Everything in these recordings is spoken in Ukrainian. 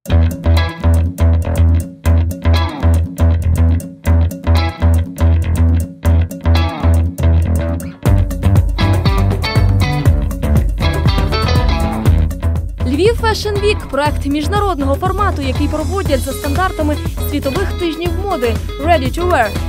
Львів Fashion Week – проект міжнародного формату, який проводять за стандартами світових тижнів моди Ready to Wear.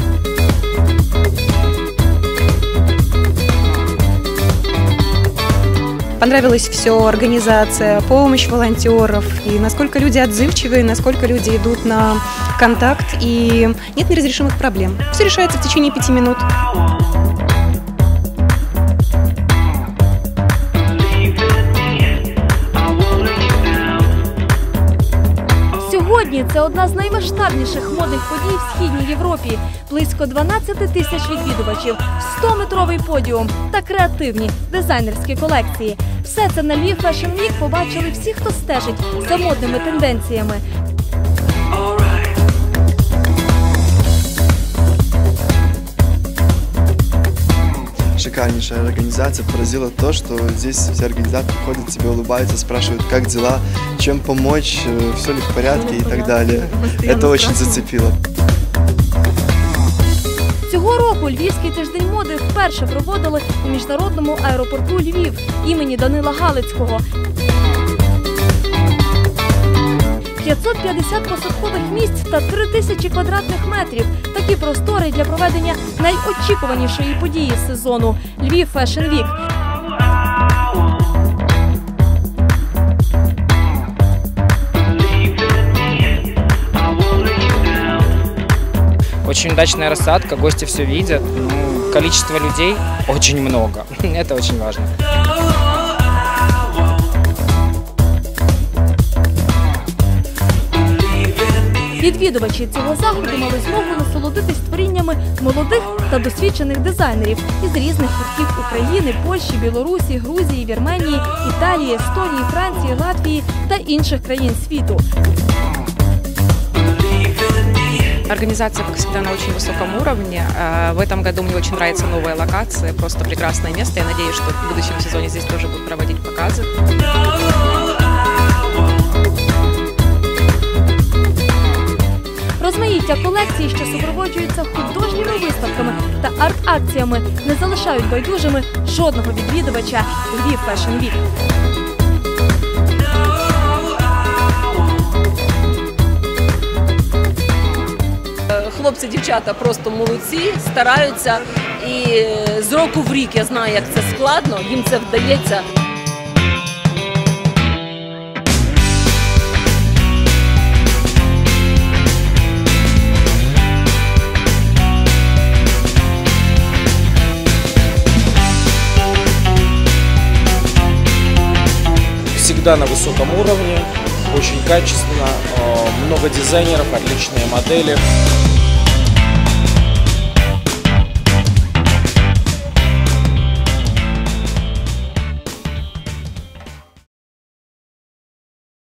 Понравилось все, организация, помощь волонтеров, и насколько люди отзывчивые, насколько люди идут на контакт, и нет неразрешимых проблем. Все решается в течение 5 минут. Сьогодні це одна з наймасштабніших модних подій в Східній Європі. Близько 12 тисяч відвідувачів, 100-метровий подіум та креативні дизайнерські колекції. Все це на Львів Fashion Week побачили всі, хто стежить за модними тенденціями. Шикарнейшая организация. Поразило то, что здесь все организаторы ходят, тебе улыбаются, спрашивают, как дела, чем помочь, все ли в порядке и так далее. Это очень зацепило. Цього року Львівський тиждень моди вперше проводили у міжнародному аеропорту Львів імені Данила Галицького. 550 посадкових місць та 3000 квадратних метрів. Такі простори для проведення найочікуванішої події сезону – Львів Fashion Week. Очень удачная рассадка, гости все видят. Количество людей очень много. Это очень важно. Відвідувачі цього заходу мали змогу насолодитись творіннями молодих та досвідчених дизайнерів із різних кутків України, Польщі, Білорусі, Грузії, Вірменії, Італії, Естонії, Франції, Латвії та інших країн світу. Организация, как всегда, на очень высоком уровне. В этом году мне очень нравится новая локация, просто прекрасное место. Я надеюсь, что в будущем сезоне здесь тоже будут проводить показы. Розмаїття колекцій, що супроводжуються художніми виставками та арт-акціями, не залишають байдужими жодного відвідувача Львів Fashion Week. Хлопці, дівчата просто молодці, стараються, і з року в рік я знаю, як це складно, їм це вдається. Всегда на высоком уровне, очень качественно, много дизайнеров, отличные модели.